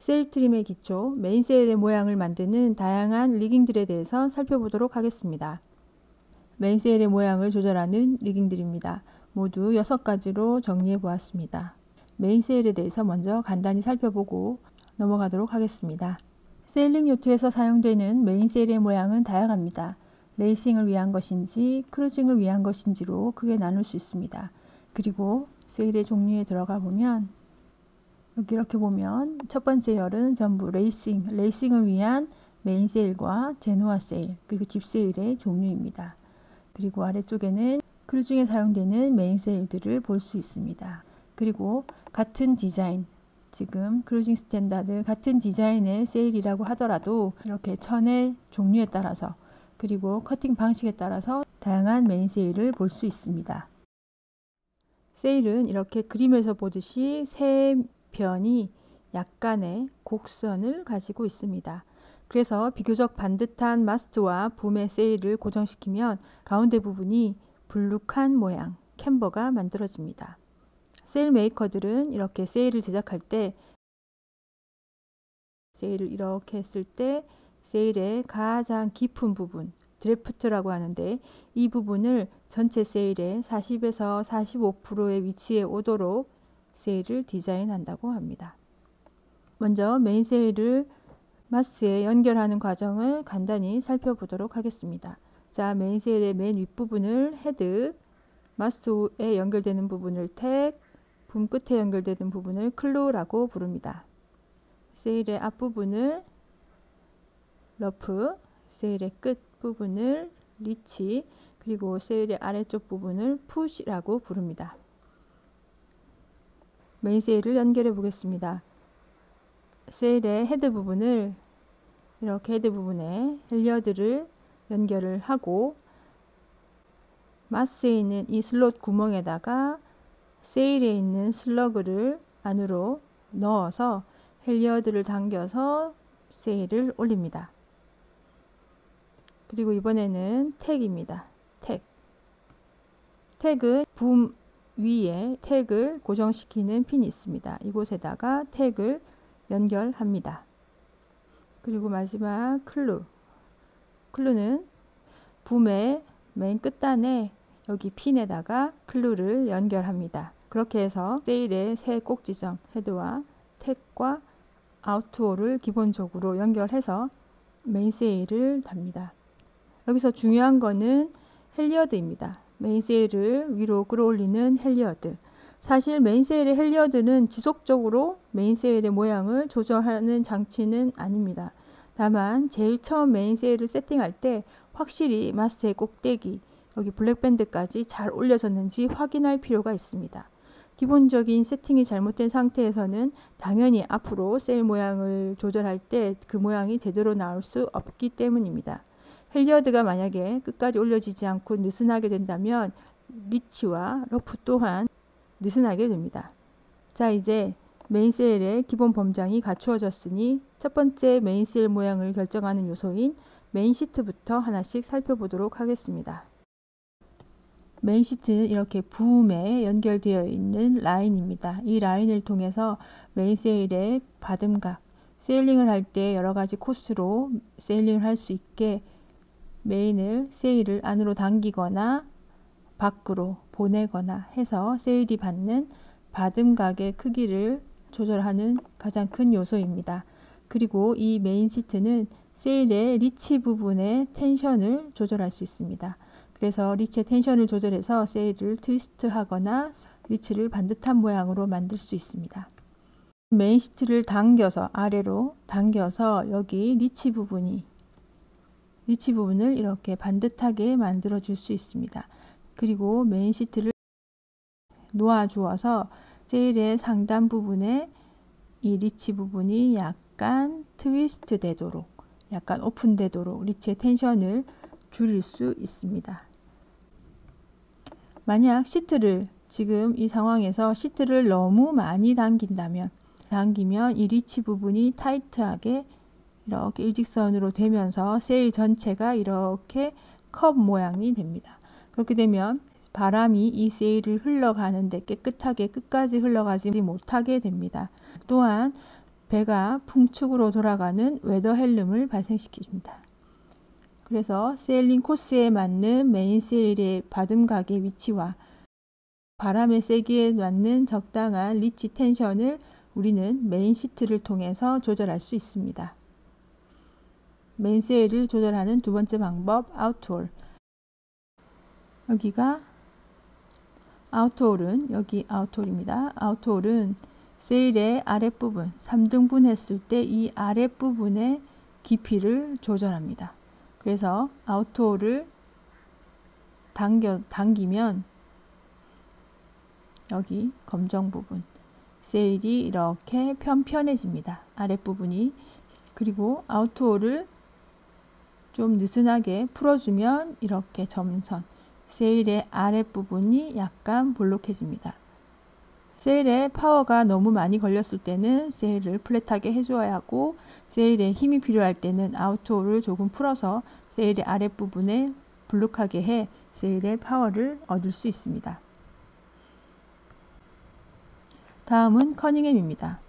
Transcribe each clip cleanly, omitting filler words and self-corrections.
세일 트림의 기초, 메인 세일의 모양을 만드는 다양한 리깅들에 대해서 살펴보도록 하겠습니다. 메인 세일의 모양을 조절하는 리깅들입니다. 모두 6가지로 정리해 보았습니다. 메인 세일에 대해서 먼저 간단히 살펴보고 넘어가도록 하겠습니다. 세일링 요트에서 사용되는 메인 세일의 모양은 다양합니다. 레이싱을 위한 것인지 크루징을 위한 것인지로 크게 나눌 수 있습니다. 그리고 세일의 종류에 들어가 보면 여기 이렇게 보면 첫 번째 열은 전부 레이싱을 위한 메인 세일과 제노아 세일, 그리고 집 세일의 종류입니다. 그리고 아래쪽에는 크루징에 사용되는 메인 세일들을 볼 수 있습니다. 그리고 같은 디자인, 지금 크루징 스탠다드 같은 디자인의 세일이라고 하더라도 이렇게 천의 종류에 따라서 그리고 커팅 방식에 따라서 다양한 메인 세일을 볼 수 있습니다. 세일은 이렇게 그림에서 보듯이 세 편이 약간의 곡선을 가지고 있습니다. 그래서 비교적 반듯한 마스트와 붐의 세일을 고정시키면 가운데 부분이 불룩한 모양, 캠버가 만들어집니다. 세일 메이커들은 이렇게 세일을 제작할 때 세일을 이렇게 했을 때 세일의 가장 깊은 부분, 드래프트라고 하는데 이 부분을 전체 세일의 40에서 45%의 위치에 오도록 세일을 디자인한다고 합니다. 먼저 메인 세일을 마스에 연결하는 과정을 간단히 살펴보도록 하겠습니다. 자, 메인 세일의 맨 윗부분을 헤드, 마스트에 연결되는 부분을 택, 붐 끝에 연결되는 부분을 클루라고 부릅니다. 세일의 앞부분을 러프, 세일의 끝 부분을 리치, 그리고 세일의 아래쪽 부분을 푸시라고 부릅니다. 메인 세일을 연결해 보겠습니다. 세일의 헤드 부분을 이렇게 헤드 부분에 헬리어드를 연결을 하고 마스에 있는 이 슬롯 구멍에다가 세일에 있는 슬러그를 안으로 넣어서 헬리어드를 당겨서 세일을 올립니다. 그리고 이번에는 택입니다. 택은 붐 위에 택을 고정시키는 핀이 있습니다. 이곳에다가 택을 연결합니다. 그리고 마지막 클루는 붐의 맨 끝단에 여기 핀에다가 클루를 연결합니다. 그렇게 해서 세일의 세 꼭지점 헤드와 택과 아웃투어를 기본적으로 연결해서 메인 세일을 답니다. 여기서 중요한 거는 헬리어드입니다. 메인 세일을 위로 끌어올리는 헬리어드. 사실 메인 세일의 헬리어드는 지속적으로 메인 세일의 모양을 조절하는 장치는 아닙니다. 다만 제일 처음 메인 세일을 세팅할 때 확실히 마스트의 꼭대기, 여기 블랙밴드까지 잘 올려졌는지 확인할 필요가 있습니다. 기본적인 세팅이 잘못된 상태에서는 당연히 앞으로 세일 모양을 조절할 때 그 모양이 제대로 나올 수 없기 때문입니다. 헬리어드가 만약에 끝까지 올려지지 않고 느슨하게 된다면 리치와 러프 또한 느슨하게 됩니다. 자, 이제 메인 세일의 기본 범장이 갖추어졌으니 첫 번째 메인 세일 모양을 결정하는 요소인 메인 시트부터 하나씩 살펴보도록 하겠습니다. 메인 시트는 이렇게 붐에 연결되어 있는 라인입니다. 이 라인을 통해서 메인 세일의 받음각, 세일링을 할 때 여러가지 코스로 세일링을 할 수 있게 메인을 세일을 안으로 당기거나 밖으로 보내거나 해서 세일이 받는 받음각의 크기를 조절하는 가장 큰 요소입니다. 그리고 이 메인 시트는 세일의 리치 부분의 텐션을 조절할 수 있습니다. 그래서 리치의 텐션을 조절해서 세일을 트위스트 하거나 리치를 반듯한 모양으로 만들 수 있습니다. 메인 시트를 당겨서 아래로 당겨서 여기 리치 부분을 이렇게 반듯하게 만들어 줄 수 있습니다. 그리고 메인 시트를 놓아 주어서 세일의 상단 부분에 이 리치 부분이 약간 트위스트 되도록, 약간 오픈되도록 리치의 텐션을 줄일 수 있습니다. 만약 시트를 지금 이 상황에서 시트를 너무 많이 당기면 이 리치 부분이 타이트하게 이렇게 일직선으로 되면서 세일 전체가 이렇게 컵 모양이 됩니다. 그렇게 되면 바람이 이 세일을 흘러가는데 깨끗하게 끝까지 흘러가지 못하게 됩니다. 또한 배가 풍축으로 돌아가는 웨더 헬름을 발생시킵니다. 그래서 세일링 코스에 맞는 메인 세일의 바듬각의 위치와 바람의 세기에 맞는 적당한 리치 텐션을 우리는 메인 시트를 통해서 조절할 수 있습니다. 메인 세일을 조절하는 두 번째 방법, 아웃홀. 여기가 아웃홀은 여기 아웃홀입니다. 아웃홀은 세일의 아랫부분, 3등분 했을 때 이 아랫부분의 깊이를 조절합니다. 그래서 아웃홀을 당기면 여기 검정 부분, 세일이 이렇게 편편해집니다. 아랫부분이. 그리고 아웃홀을 좀 느슨하게 풀어주면 이렇게 점선, 세일의 아랫부분이 약간 볼록해집니다. 세일에 파워가 너무 많이 걸렸을 때는 세일을 플랫하게 해줘야 하고, 세일에 힘이 필요할 때는 아웃홀을 조금 풀어서 세일의 아랫부분에 볼록하게 해 세일의 파워를 얻을 수 있습니다. 다음은 커닝햄입니다.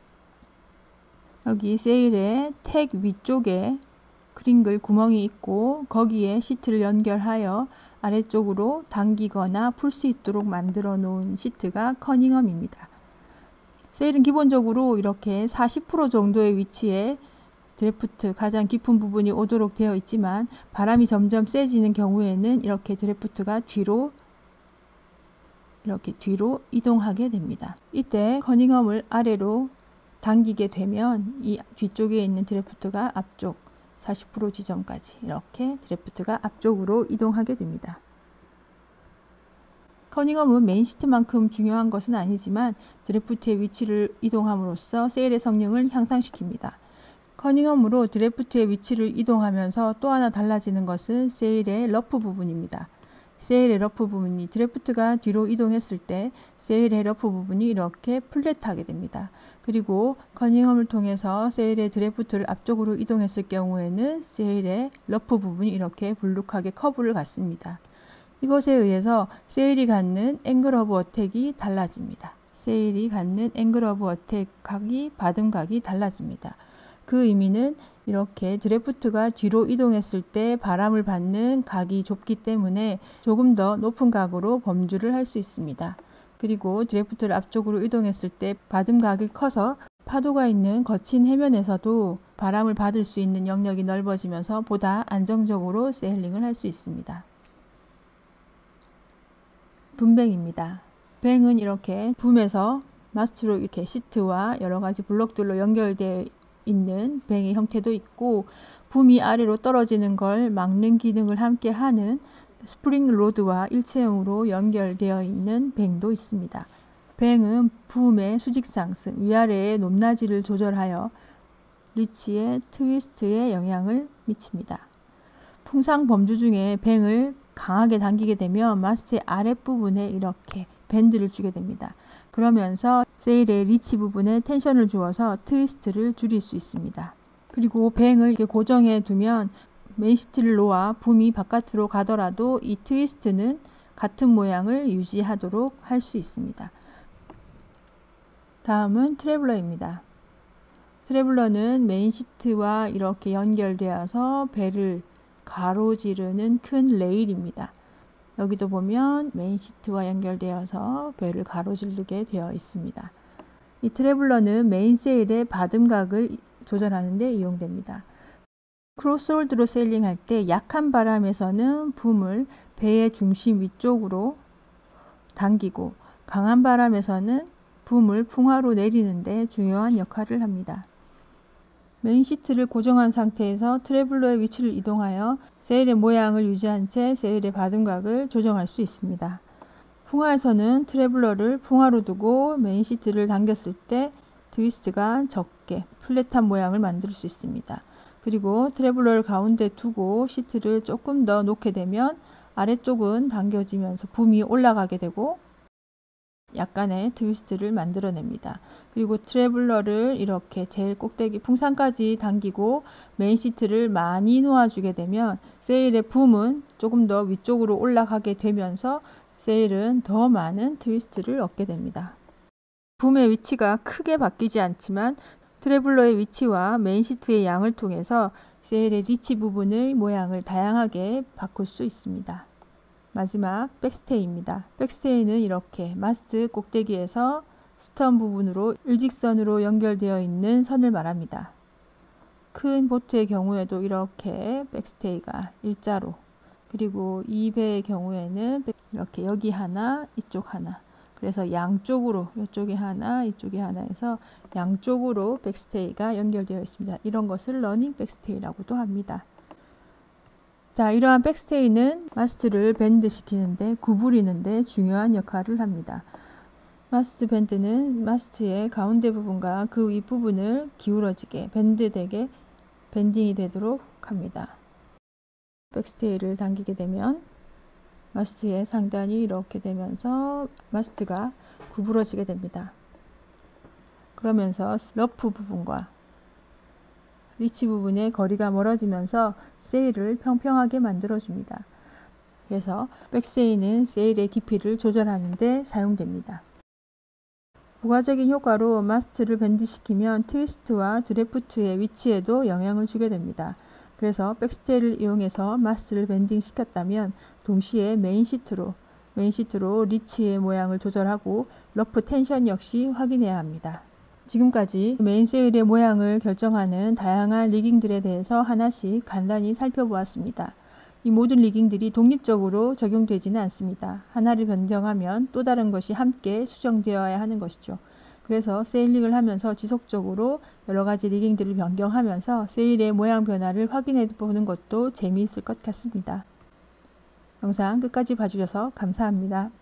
여기 세일의 택 위쪽에 크링글 구멍이 있고 거기에 시트를 연결하여 아래쪽으로 당기거나 풀 수 있도록 만들어 놓은 시트가 커닝햄입니다. 세일은 기본적으로 이렇게 40% 정도의 위치에 드래프트 가장 깊은 부분이 오도록 되어 있지만, 바람이 점점 세지는 경우에는 이렇게 드래프트가 이렇게 뒤로 이동하게 됩니다. 이때 커닝햄을 아래로 당기게 되면 이 뒤쪽에 있는 드래프트가 앞쪽 40% 지점까지 이렇게 드래프트가 앞쪽으로 이동하게 됩니다. 커닝햄은 메인 시트만큼 중요한 것은 아니지만 드래프트의 위치를 이동함으로써 세일의 성능을 향상시킵니다. 커닝햄으로 드래프트의 위치를 이동하면서 또 하나 달라지는 것은 세일의 러프 부분입니다. 세일의 러프 부분이 드래프트가 뒤로 이동했을 때 세일의 러프 부분이 이렇게 플랫하게 됩니다. 그리고 커닝햄을 통해서 세일의 드래프트를 앞쪽으로 이동했을 경우에는 세일의 러프 부분이 이렇게 불룩하게 커브를 갖습니다. 이것에 의해서 세일이 갖는 앵글 오브 어택이 달라집니다. 세일이 갖는 앵글 오브 어택 각이, 바듬각이 달라집니다. 그 의미는 이렇게 드래프트가 뒤로 이동했을 때 바람을 받는 각이 좁기 때문에 조금 더 높은 각으로 범주를 할 수 있습니다. 그리고 드래프트를 앞쪽으로 이동했을 때 바듬각이 커서 파도가 있는 거친 해면에서도 바람을 받을 수 있는 영역이 넓어지면서 보다 안정적으로 세일링을 할 수 있습니다. 붐뱅입니다. 뱅은 이렇게 붐에서 마스트로 이렇게 시트와 여러 가지 블록들로 연결되어 있는 뱅의 형태도 있고, 붐이 아래로 떨어지는 걸 막는 기능을 함께 하는 스프링 로드와 일체형으로 연결되어 있는 뱅도 있습니다. 뱅은 붐의 수직 상승, 위아래의 높낮이를 조절하여 리치의 트위스트에 영향을 미칩니다. 풍상 범주 중에 뱅을 강하게 당기게 되면 마스트의 아랫부분에 이렇게 밴드를 주게 됩니다. 그러면서 세일의 리치 부분에 텐션을 주어서 트위스트를 줄일 수 있습니다. 그리고 뱅을 이렇게 고정해 두면 메인 시트를 놓아 붐이 바깥으로 가더라도 이 트위스트는 같은 모양을 유지하도록 할 수 있습니다. 다음은 트래블러입니다. 트래블러는 메인 시트와 이렇게 연결되어서 배를 가로지르는 큰 레일입니다. 여기도 보면 메인 시트와 연결되어서 배를 가로지르게 되어 있습니다. 이 트래블러는 메인 세일의 바듬각을 조절하는 데 이용됩니다. 크로스홀드로 세일링할 때 약한 바람에서는 붐을 배의 중심 위쪽으로 당기고, 강한 바람에서는 붐을 풍화로 내리는 데 중요한 역할을 합니다. 메인 시트를 고정한 상태에서 트래블러의 위치를 이동하여 세일의 모양을 유지한 채 세일의 바듬각을 조정할 수 있습니다. 풍화에서는 트래블러를 풍화로 두고 메인 시트를 당겼을 때 트위스트가 적게 플랫한 모양을 만들 수 있습니다. 그리고 트래블러를 가운데 두고 시트를 조금 더 놓게 되면 아래쪽은 당겨지면서 붐이 올라가게 되고 약간의 트위스트를 만들어냅니다. 그리고 트래블러를 이렇게 제일 꼭대기 풍상까지 당기고 메인 시트를 많이 놓아주게 되면 세일의 붐은 조금 더 위쪽으로 올라가게 되면서 세일은 더 많은 트위스트를 얻게 됩니다. 붐의 위치가 크게 바뀌지 않지만 트래블러의 위치와 메인 시트의 양을 통해서 세일의 리치 부분의 모양을 다양하게 바꿀 수 있습니다. 마지막 백스테이입니다. 백스테이는 이렇게 마스트 꼭대기에서 스턴 부분으로 일직선으로 연결되어 있는 선을 말합니다. 큰 보트의 경우에도 이렇게 백스테이가 일자로, 그리고 2배의 경우에는 이렇게 여기 하나 이쪽 하나, 그래서 양쪽으로, 이쪽에 하나 이쪽에 하나 해서 양쪽으로 백스테이가 연결되어 있습니다. 이런 것을 러닝 백스테이라고도 합니다. 자, 이러한 백스테이는 마스트를 밴드 시키는데, 구부리는데 중요한 역할을 합니다. 마스트 밴드는 마스트의 가운데 부분과 그 윗부분을 기울어지게, 밴드되게 밴딩이 되도록 합니다. 백스테이를 당기게 되면 마스트의 상단이 이렇게 되면서 마스트가 구부러지게 됩니다. 그러면서 러프 부분과 리치 부분의 거리가 멀어지면서 세일을 평평하게 만들어줍니다. 그래서 백세일은 세일의 깊이를 조절하는 데 사용됩니다. 부가적인 효과로 마스트를 밴드시키면 트위스트와 드래프트의 위치에도 영향을 주게 됩니다. 그래서 백스테이를 이용해서 마스트를 밴딩 시켰다면 동시에 메인 시트로 리치의 모양을 조절하고 러프 텐션 역시 확인해야 합니다. 지금까지 메인세일의 모양을 결정하는 다양한 리깅들에 대해서 하나씩 간단히 살펴보았습니다. 이 모든 리깅들이 독립적으로 적용되지는 않습니다. 하나를 변경하면 또 다른 것이 함께 수정되어야 하는 것이죠. 그래서 세일링을 하면서 지속적으로 여러 가지 리깅들을 변경하면서 세일의 모양 변화를 확인해 보는 것도 재미있을 것 같습니다. 영상 끝까지 봐주셔서 감사합니다.